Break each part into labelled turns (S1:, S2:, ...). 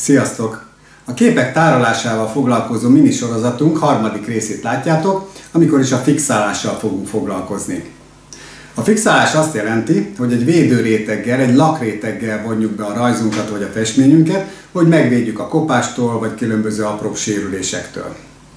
S1: Sziasztok! A képek tárolásával foglalkozó minisorozatunk harmadik részét látjátok, amikor is a fixálással fogunk foglalkozni. A fixálás azt jelenti, hogy egy védőréteggel, egy lakréteggel vonjuk be a rajzunkat vagy a festményünket, hogy megvédjük a kopástól vagy különböző apróbb sérülésektől.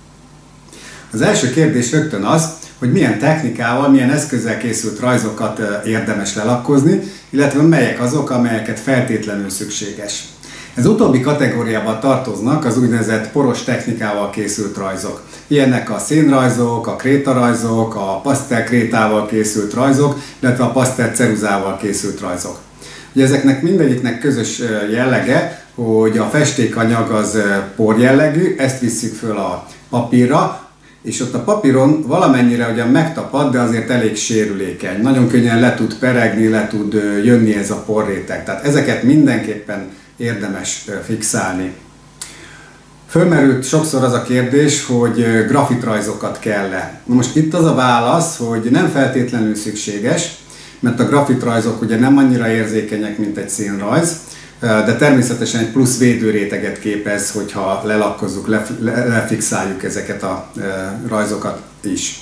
S1: Az első kérdés rögtön az, hogy milyen technikával, milyen eszközzel készült rajzokat érdemes lelakkozni, illetve melyek azok, amelyeket feltétlenül szükséges. Ez utóbbi kategóriába tartoznak az úgynevezett poros technikával készült rajzok. Ilyenek a szénrajzok, a krétarajzok, a pasztelkrétával készült rajzok, illetve a pasztelceruzával készült rajzok. Ugye ezeknek mindegyiknek közös jellege, hogy a festékanyag az por jellegű, ezt visszük föl a papírra, és ott a papíron valamennyire ugyan megtapad, de azért elég sérülékeny. Nagyon könnyen le tud peregni, le tud jönni ez a porréteg. Tehát ezeket mindenképpen érdemes fixálni. Fölmerült sokszor az a kérdés, hogy grafitrajzokat kell-e. Most itt az a válasz, hogy nem feltétlenül szükséges, mert a grafitrajzok ugye nem annyira érzékenyek, mint egy színrajz, de természetesen egy plusz védőréteget képez, hogyha lelakkozzuk, lefixáljuk ezeket a rajzokat is.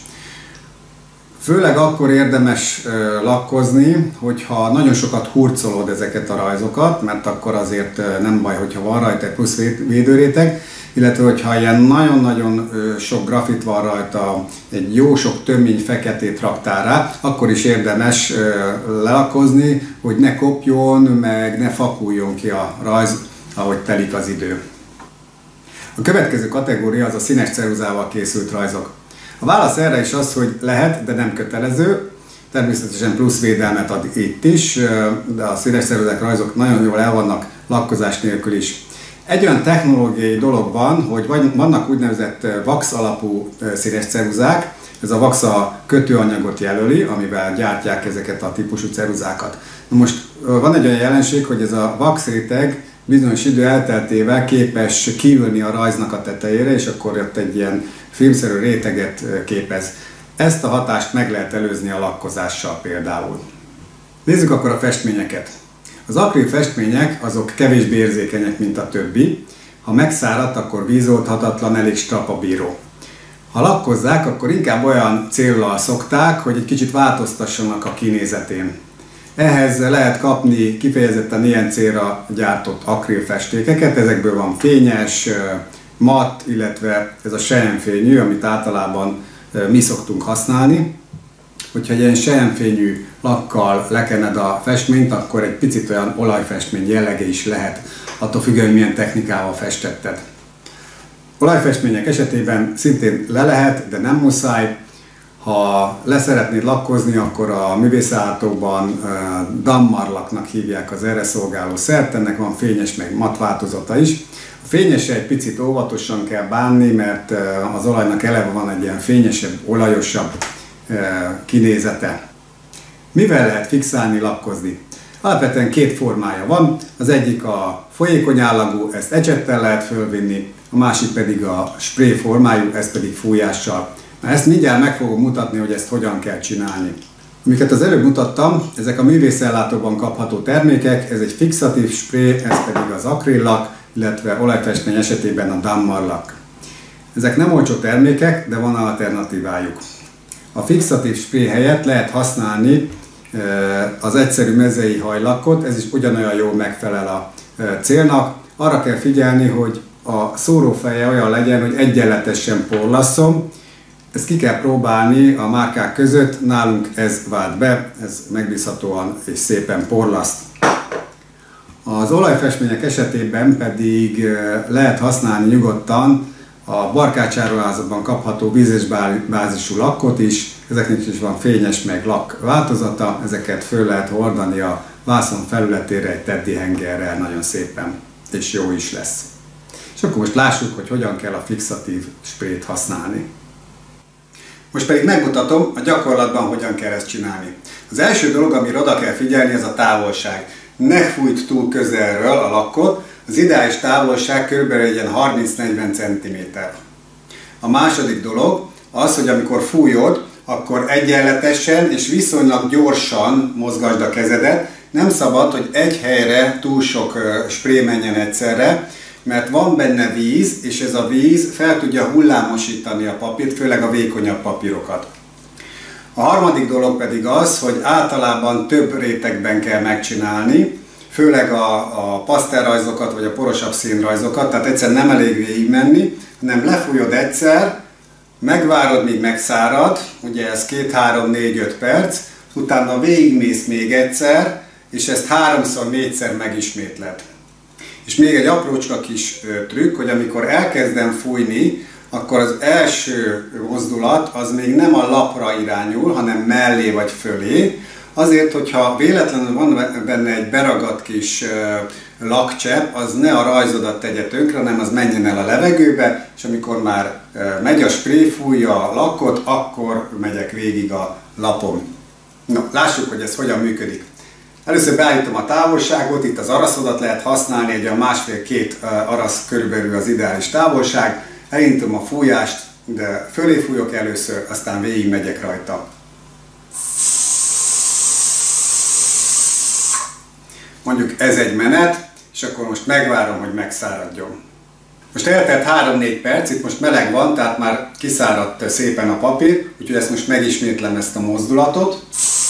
S1: Főleg akkor érdemes lakkozni, hogyha nagyon sokat hurcolod ezeket a rajzokat, mert akkor azért nem baj, hogyha van rajta egy plusz védőréteg, illetve hogyha ilyen nagyon-nagyon sok grafit van rajta, egy jó sok tömény feketét raktál rá, akkor is érdemes lelakkozni, hogy ne kopjon, meg ne fakuljon ki a rajz, ahogy telik az idő. A következő kategória az a színes ceruzával készült rajzok. A válasz erre is az, hogy lehet, de nem kötelező. Természetesen plusz védelmet ad itt is, de a színes ceruzák rajzok nagyon jól el vannak lakkozás nélkül is. Egy olyan technológiai dolog van, hogy vannak úgynevezett wax alapú színes ceruzák. Ez a wax a kötőanyagot jelöli, amivel gyártják ezeket a típusú ceruzákat. Na most van egy olyan jelenség, hogy ez a wax réteg bizonyos idő elteltével képes kiülni a rajznak a tetejére, és akkor ott egy ilyen filmszerű réteget képez. Ezt a hatást meg lehet előzni a lakkozással például. Nézzük akkor a festményeket. Az akril festmények azok kevésbé érzékenyek, mint a többi. Ha megszáradt, akkor vízoldhatatlan, elég strapabíró. Ha lakkozzák, akkor inkább olyan céllal szokták, hogy egy kicsit változtassanak a kinézetén. Ehhez lehet kapni kifejezetten ilyen célra gyártott akril festékeket, ezekből van fényes, matt, illetve ez a selyemfényű, amit általában mi szoktunk használni. Hogyha egy ilyen selyemfényű lakkal lekened a festményt, akkor egy picit olyan olajfestmény jellege is lehet, attól függően, hogy milyen technikával festetted. Olajfestmények esetében szintén le lehet, de nem muszáj. Ha leszeretnéd lakkozni, akkor a művészetállítókban dammarlaknak hívják az erre szolgáló szert, ennek van fényes meg matt változata is. A fényesre egy picit óvatosan kell bánni, mert az olajnak eleve van egy ilyen fényesebb, olajosabb kinézete. Mivel lehet fixálni, lakkozni? Alapvetően két formája van, az egyik a folyékony állagú, ezt ecsettel lehet fölvinni, a másik pedig a spray formájú, ezt pedig fújással. Na, ezt mindjárt meg fogom mutatni, hogy ezt hogyan kell csinálni. Amiket az előbb mutattam, ezek a művészellátóban kapható termékek, ez egy fixatív spray, ez pedig az akrillak, illetve olajfestmény esetében a dammarlak. Ezek nem olcsó termékek, de van alternatívájuk. A fixatív spray helyett lehet használni az egyszerű mezei hajlakot, ez is ugyanolyan jól megfelel a célnak. Arra kell figyelni, hogy a szórófeje olyan legyen, hogy egyenletesen porlasszon. Ezt ki kell próbálni a márkák között, nálunk ez vált be, ez megbízhatóan és szépen porlaszt. Az olajfestmények esetében pedig lehet használni nyugodtan a barkácsáruházakban kapható vízes bázisú lakkot is, ezeknek is van fényes meg lak változata, ezeket föl lehet hordani a vászon felületére egy teddy hengerrel nagyon szépen, és jó is lesz. És akkor most lássuk, hogy hogyan kell a fixatív sprayt használni. Most pedig megmutatom a gyakorlatban, hogyan kell ezt csinálni. Az első dolog, amire oda kell figyelni, ez a távolság. Ne fújt túl közelről a lakkot, az ideális távolság kb. Egy ilyen 30-40 cm. A második dolog az, hogy amikor fújod, akkor egyenletesen és viszonylag gyorsan mozgasd a kezedet. Nem szabad, hogy egy helyre túl sok spré menjen egyszerre. mert van benne víz, és ez a víz fel tudja hullámosítani a papírt, főleg a vékonyabb papírokat. A harmadik dolog pedig az, hogy általában több rétegben kell megcsinálni, főleg a pasztelrajzokat vagy a porosabb színrajzokat, tehát egyszer nem elég végigmenni, hanem lefújod egyszer, megvárod, míg megszárad, ugye ez 2-3-4-5 perc, utána végigmész még egyszer, és ezt 3-4-szer megismétled. És még egy aprócska kis trükk, hogy amikor elkezdem fújni, akkor az első mozdulat az még nem a lapra irányul, hanem mellé vagy fölé. Azért, hogyha véletlenül van benne egy beragadt kis lakcsepp, az ne a rajzodat tegye tönkre, hanem az menjen el a levegőbe, és amikor már megy a spré, fújja a lakot, akkor megyek végig a lapon. Na, lássuk, hogy ez hogyan működik. Először beállítom a távolságot, itt az araszodat lehet használni, egy a 1,5-2 arasz körülbelül az ideális távolság. Elindítom a fújást, de fölé fújok először, aztán végig megyek rajta. Mondjuk ez egy menet, és akkor most megvárom, hogy megszáradjon. Most eltelt 3-4 perc, itt most meleg van, tehát már kiszáradt szépen a papír, úgyhogy ezt most megismétlem ezt a mozdulatot.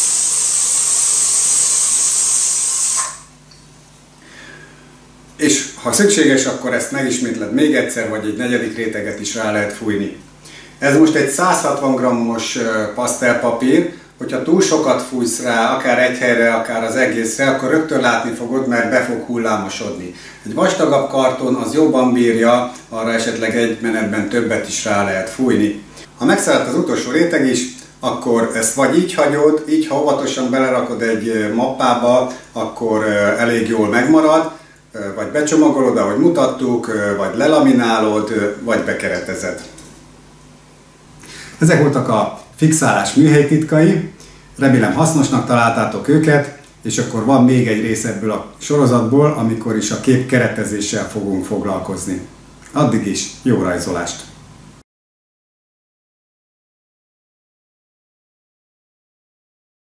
S1: És ha szükséges, akkor ezt megismétled még egyszer, vagy egy negyedik réteget is rá lehet fújni. Ez most egy 160 g-os pasztelpapír, hogyha túl sokat fújsz rá, akár egy helyre, akár az egészre, akkor rögtön látni fogod, mert be fog hullámosodni. Egy vastagabb karton az jobban bírja, arra esetleg egy menetben többet is rá lehet fújni. Ha megszáradt az utolsó réteg is, akkor ezt vagy így hagyod, így ha óvatosan belerakod egy mappába, akkor elég jól megmarad, vagy becsomagolod, ahogy mutattuk, vagy lelaminálod, vagy bekeretezed. Ezek voltak a fixálás műhelytitkai, remélem hasznosnak találtátok őket, és akkor van még egy rész ebből a sorozatból, amikor is a kép keretezéssel fogunk foglalkozni. Addig is jó rajzolást!